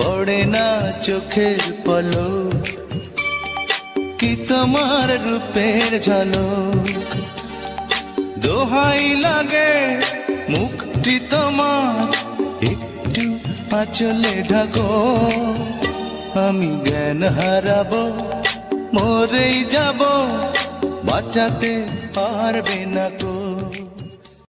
পড়ে না চোখের পলক, কি তোমার রূপের ঝলক। দোহাই লাগে মুখটি তোমার, একটু আঁচলে ঢাকো। আমি জ্ঞান হারাবো, মরেই যাব, বাঁচাতে পারবে না কো।